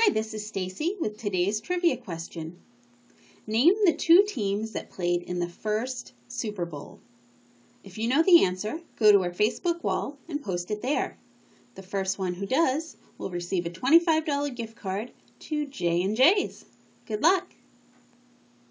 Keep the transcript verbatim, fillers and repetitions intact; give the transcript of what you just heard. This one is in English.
Hi, this is Stacy with today's trivia question. Name the two teams that played in the first Super Bowl. If you know the answer, go to our Facebook wall and post it there. The first one who does will receive a twenty-five dollar gift card to J and J's. Good luck!